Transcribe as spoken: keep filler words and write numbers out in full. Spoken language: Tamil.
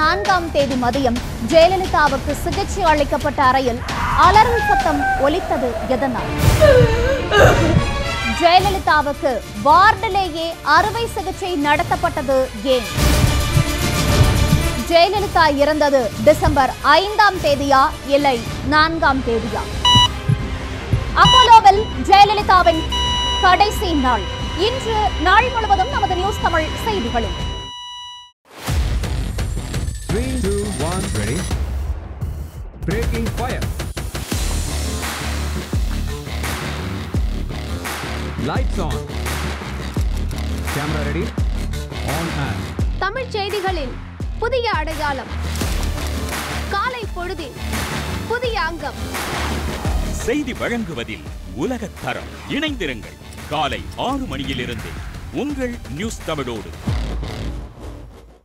நான்காம் தேதி மதியம் ஜெயலலிதாவுக்கு சிகிச்சை அளிக்கப்பட்ட அறையில் அலறல் சத்தம் ஒலித்தது எதனால்? ஜெயலலிதாவுக்கு வார்டிலேயே அறுவை சிகிச்சை நடத்தப்பட்டது ஏன்? ஜெயலலிதா இறந்தது டிசம்பர் ஐந்தாம் தேதியா இல்லை நான்காம் தேதியா? அப்போலோவில் ஜெயலலிதாவின் கடைசி நாள். இன்று நாள் முழுவதும் நமது நியூஸ் தமிழ் செய்திகளில் three, two, one, ready. Breaking fire. Lights on. Camera ready. On and. Tamil செய்திகளில் புதிய அடையாளம். காலை பொழுதில் புதிய அங்கம். செய்தி வழங்குவதில் உலகத் தரம். இணைந்திருங்கள் காலை ஆறு மணியிலிருந்து உங்கள் நியூஸ் தமிழோடு.